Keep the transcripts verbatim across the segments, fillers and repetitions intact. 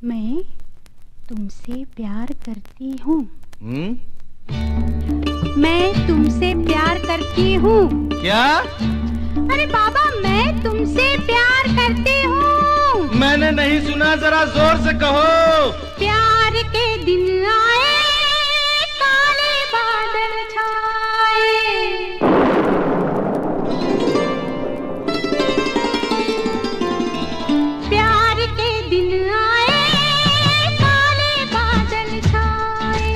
मैं तुमसे प्यार करती हूँ। हम्म? मैं तुमसे प्यार करती हूँ। क्या? अरे बाबा, मैं तुमसे प्यार करती हूँ। मैंने नहीं सुना, जरा जोर से कहो। प्यार के दिन आए, काले बादल छाए। प्यार के दिन आए, काले बादल छाए।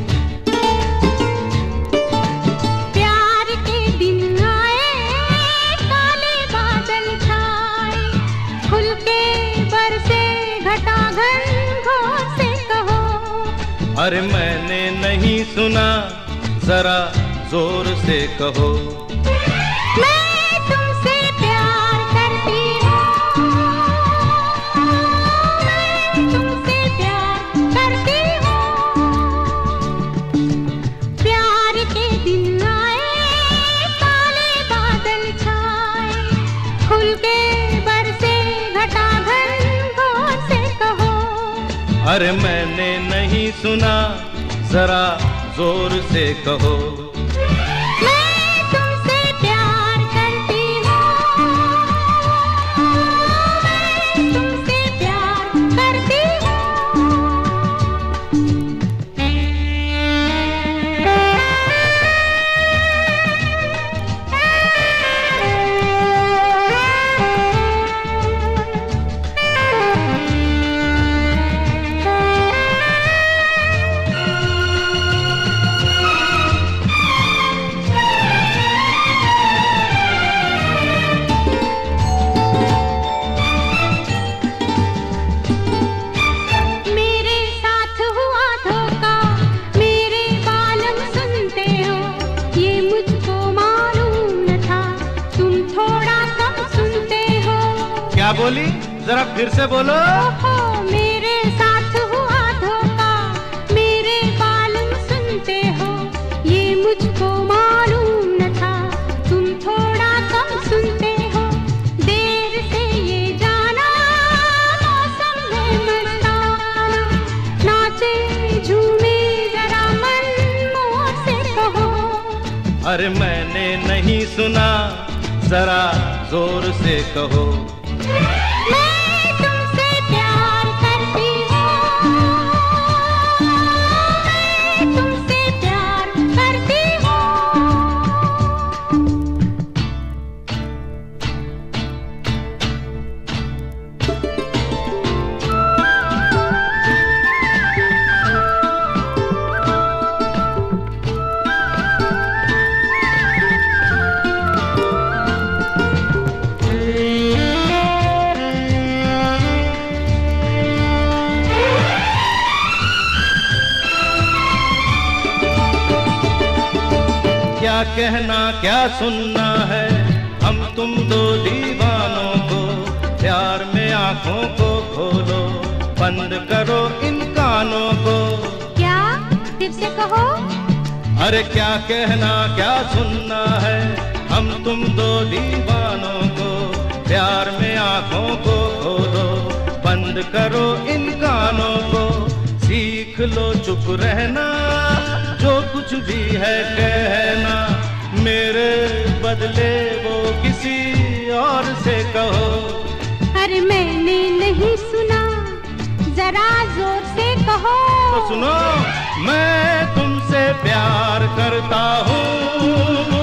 प्यार के दिन आए, काले बादल छाए। खुल के बरसे घटा घनघोर से कहो। अरे मैंने नहीं सुना, जरा जोर से कहो। मैं तुमसे प्यार करती हूँ। मैं तुमसे प्यार करती हूँ। प्यार के दिन आए, काले बादल छाए। खुल के बरसे घटा घनघोर से कहो। अरे मैंने नहीं सुना, जरा जोर से कहो। मैं तुमसे प्यार करती हूँ। मैं तुमसे प्यार करती मेरे साथ हुआ धोखा, मेरे बालम सुनते हो। ये मुझको मालूम न था, तुम थोड़ा कम सुनते हो। क्या बोली? जरा फिर से बोलो। ओहो, मेरे साथ हुआ धोखा, मेरे बालम सुनते हो। ये मुझको मालूम न था, तुम थोड़ा कम सुनते हो। देर से ये जाना, मौसम है मस्ताना। नाचे झूमे जरा मन मोर से कहो। अरे मैंने नहीं सुना, जरा जोर से कहो। मैं तुमसे प्यार करती हूँ। मैं तुमसे प्यार करती हूँ। क्या कहना क्या सुनना है, हम तुम दो दीवानों को। प्यार में आंखों को खोलो, बंद करो इन कानों को। क्या? फिर से कहो। अरे क्या कहना क्या सुनना है, हम तुम दो दीवानों को। प्यार में आंखों को खोलो, बंद करो इन कानों को। सीख लो चुप रहना, जो कुछ भी है कहना। मेरे बदले वो किसी और से कहो। अरे मैंने नहीं सुना, जरा जोर से कहो। तो सुनो, मैं तुमसे प्यार करता हूँ।